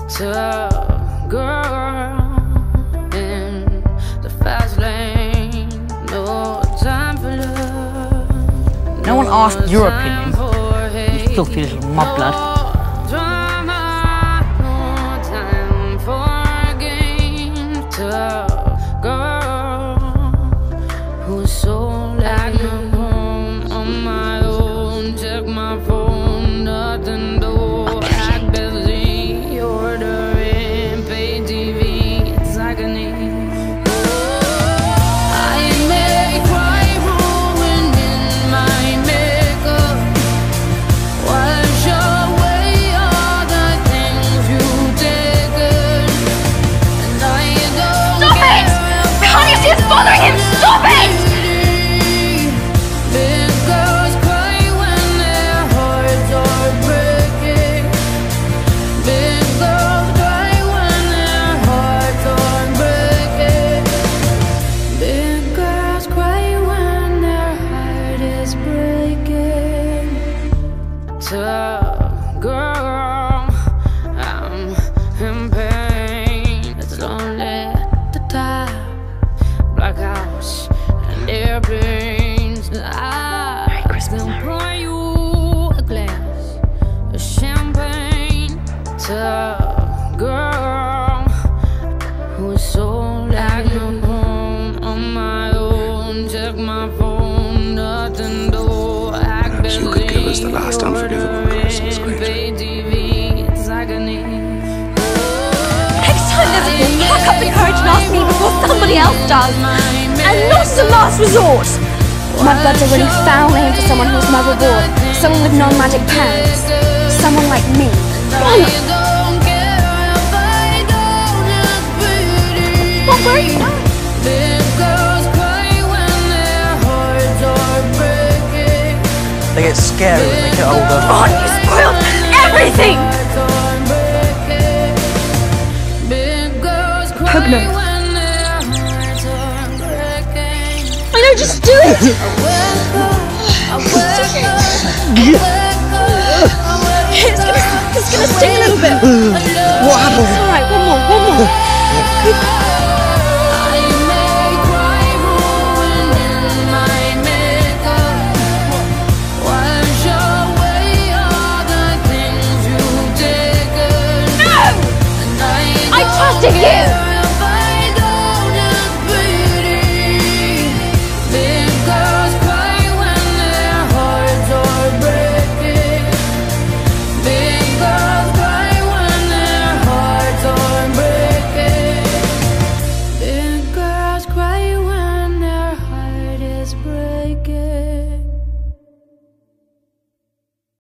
Tough girl in the fast lane, no time for love. No one asked your opinion, you filthy little mudblood. No time for games. Tough girl who's so like I'm home on my own. Check my phone, nothing though. Act busy, ordering, pay TV. It's agony. I may cry ruining my makeup. Wash away all the things you've taken, and I don't Stop it! Can't you see it's bothering him? Stop it! Big girls cry when their hearts are breaking. Big girls cry when their hearts are breaking. Big girls cry when their heart is breaking. Tough girl, I'm in pain. It's lonely at the top. Black house and airplanes. I can pour you a glass of champagne. Tough girl who's so like I'm home on my own. Check my phone, nothing though. Act busy. You could give us the last unforgivable Christmas, couldn't you? It's agony. Next time there's a war, pluck up the courage and ask me before somebody else does. And not as a last resort. Mudblood's a really foul name for someone who's motherboard. Someone with non-magic pants. Someone like me. What were you now? They get scary when they get older. Oh, you spoiled everything! Pugno. I know, just do it! It's gonna sting a little bit.